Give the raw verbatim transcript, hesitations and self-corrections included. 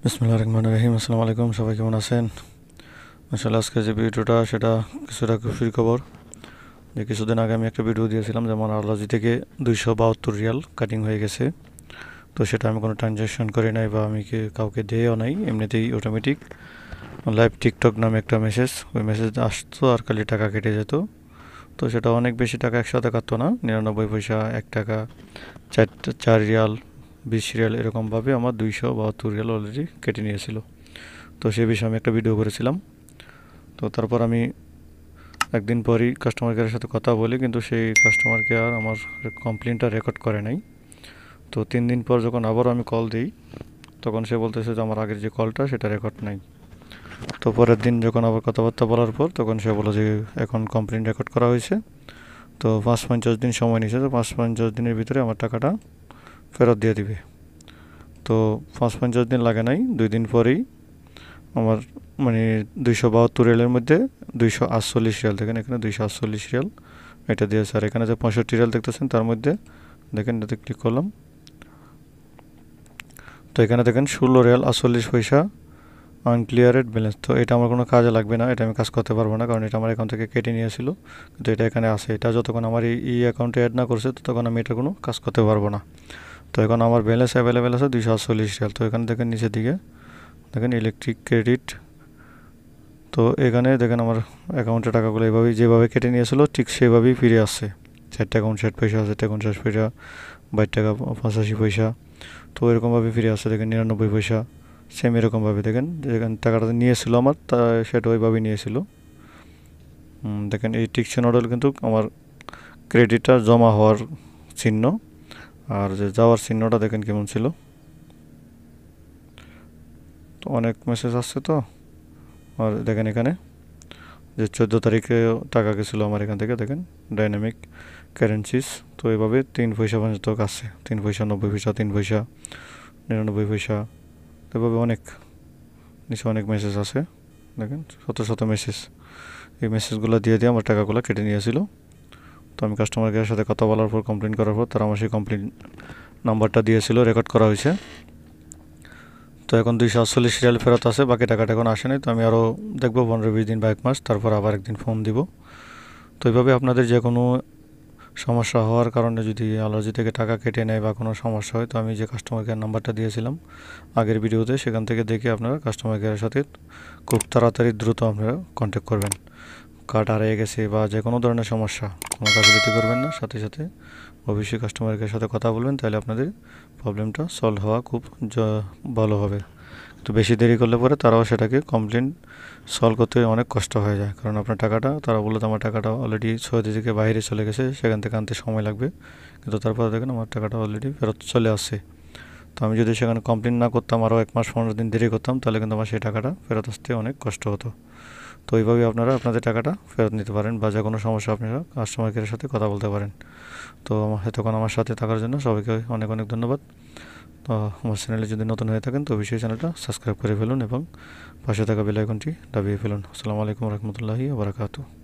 বিসমিল্লাহির রহমানির রহিম। আসসালামু আলাইকুম, সবাই কেমন আছেন? আসলে আজকে যে ভিডিওটা সেটা কিছুটা খুশির খবর যে কিছুদিন আগে আমি একটা ভিডিও দিয়েছিলাম যে আমার আলাজি থেকে দুইশো বাহাত্তর রিয়াল কাটিং হয়ে গেছে। তো সেটা আমি কোনো ট্রানজ্যাকশন করি নাই বা আমি কি কাউকে দিয়েও নাই, এমনিতেই অটোমেটিক লাইভ টিকটক নামে একটা মেসেজ, ওই মেসেজ আসতো আর খালি টাকা কেটে যেত। তো সেটা অনেক বেশি টাকা একসাথে কাটতো না, নিরানব্বই পয়সা, এক টাকা, চার চার রিয়াল, বিশ রিয়াল, এরকমভাবে আমার দুইশো বাহাত্তর রিয়াল অলরেডি কেটে নিয়েছিল। তো সে বিষয়ে আমি একটা ভিডিও করেছিলাম। তো তারপর আমি একদিন পরই কাস্টমার কেয়ারের সাথে কথা বলি, কিন্তু সেই কাস্টমার কেয়ার আমার কমপ্লেনটা রেকর্ড করে নাই। তো তিন দিন পর যখন আবারও আমি কল দিই, তখন সে বলতেছে যে আমার আগের যে কলটা সেটা রেকর্ড নাই। তো পরের দিন যখন আবার কথাবার্তা বলার পর তখন সে বলল যে এখন কমপ্লেন রেকর্ড করা হয়েছে, তো পাঁচ পঞ্চাশ দিন সময় নিয়েছে, তো পাঁচ পঞ্চাশ দিনের ভিতরে আমার টাকাটা ফেরত দিয়ে দিবে। তো পাঁচ পঞ্চাশ দিন লাগে নাই, দুই দিন পরেই আমার মানে দুইশো বাহাত্তর রিয়ালের মধ্যে দুইশো আটচল্লিশ রিয়াল, দেখেন এখানে দুইশো আটচল্লিশ রিয়াল এটা দিয়েছে। আর এখানে যে পঁয়ষট্টি রিয়াল দেখতেছেন তার মধ্যে দেখেন, এটাতে ক্লিক করলাম, তো এখানে দেখেন ষোলো রিয়াল আটচল্লিশ পয়সা আনক্লিয়ারেড ব্যালেন্স। তো এটা আমার কোনো কাজে লাগবে না, এটা আমি কাজ করতে পারবো না, কারণ এটা আমার অ্যাকাউন্ট থেকে কেটে নিয়েছিল। কিন্তু এটা এখানে আছে, এটা যতক্ষণ আমার এই ই অ্যাকাউন্টে অ্যাড না করছে ততক্ষণ আমি এটা কোনো কাজ করতে পারবো না। তো এখন আমার ব্যালেন্স অ্যাভেলেবেল আছে দুইশো আটচল্লিশ রিয়াল। তো এখানে দেখেন নিচের দিকে দেখেন ইলেকট্রিক ক্রেডিট, তো এখানে দেখেন আমার অ্যাকাউন্টে টাকাগুলো এভাবেই যেভাবে কেটে নিয়েছিল ঠিক সেভাবেই ফিরে আসছে। চারটা অ্যাকাউন্ট ষাট পয়সা, চারটা অ্যাকাউন্ট ষাট পয়সা, বাইশ টাকা পঁচাশি পয়সা, তো এরকমভাবে ফিরে আসছে। দেখেন নিরানব্বই পয়সা সেম এরকমভাবে দেখেন যেখানে টাকাটা নিয়েছিল আমার তা সেটা ওইভাবেই নিয়েছিল। দেখেন এই টিক চিহ্নটা কিন্তু আমার ক্রেডিটটা জমা হওয়ার চিহ্ন, আর যে যাওয়ার চিহ্নটা দেখেন কেমন ছিল। তো অনেক মেসেজ আসছে তো, আর দেখেন এখানে যে চোদ্দো তারিখে টাকা গেছিলো আমার এখান থেকে, দেখেন ডাইনামিক কারেন্সিস। তো এইভাবে তিন পয়সা পর্যন্ত আসছে, তিন পয়সা, নব্বই পয়সা, তিন পয়সা, নিরানব্বই পয়সা, এভাবে অনেক নিচে অনেক মেসেজ আছে। দেখেন শত শত মেসেজ, এই মেসেজগুলো দিয়ে দিয়ে আমার টাকাগুলো কেটে নিয়েছিল। তো আমি কাস্টমার কেয়ারের সাথে কথা বলার পর, কমপ্লেন করার পর তারা আমার সেই কমপ্লেন নাম্বারটা দিয়েছিল, রেকর্ড করা হয়েছে। তো এখন দুইশো আটচল্লিশ রিয়াল ফেরত আছে, বাকি টাকাটা এখন আসে নাই। তো আমি আরও দেখবো পনেরো বিশ দিন বা এক মাস, তারপর আবার একদিন ফোন দিব। তো এইভাবে আপনাদের যে কোনো সমস্যা হওয়ার কারণে যদি অ্যালার্জি থেকে টাকা কেটে নেয় বা কোনো সমস্যা হয়, তো আমি যে কাস্টমার কেয়ার নাম্বারটা দিয়েছিলাম আগের ভিডিওতে, সেখান থেকে দেখে আপনারা কাস্টমার কেয়ারের সাথে খুব তাড়াতাড়ি দ্রুত আপনারা কন্ট্যাক্ট করবেন। কার্ড হারিয়ে গেছে বা যে কোনো ধরনের সমস্যা, কোনো গাফিলতি করবেন না, সাথে সাথে অবশ্যই কাস্টমার কেয়ারের সাথে কথা বলবেন, তাহলে আপনাদের প্রবলেমটা সলভ হওয়া খুব ভালো হবে। তো বেশি দেরি করলে পরে তারাও সেটাকে কমপ্লেন সলভ করতে অনেক কষ্ট হয়ে যায়, কারণ আপনার টাকাটা, তারা বললো আমার টাকাটা অলরেডি সৌদি থেকে বাইরে চলে গেছে, সেখান থেকে আনতে সময় লাগবে, কিন্তু তারপরে দেখেন আমার টাকাটা অলরেডি ফেরত চলে আসছে। তো আমি যদি সেখানে কমপ্লেন না করতাম, আরও এক মাস পনেরো দিন দেরি করতাম, তাহলে কিন্তু আমার সেই টাকাটা ফেরত আসতে অনেক কষ্ট হতো। তো এইভাবে আপনারা আপনাদের টাকাটা ফেরত নিতে পারেন, বা যে কোনো সমস্যা আপনারা কাস্টমার কেয়ারের সাথে কথা বলতে পারেন। তো এতক্ষণ আমার সাথে থাকার জন্য সবাইকে অনেক অনেক ধন্যবাদ। তো আমার চ্যানেলে যদি নতুন হয়ে থাকেন তো অবশ্যই চ্যানেলটা সাবস্ক্রাইব করে ফেলুন এবং পাশে থাকা বেল আইকনটি দাবিয়ে ফেলুন। আসসালামু আলাইকুম রহমতুল্লাহি ওয়া বারাকাতুহু।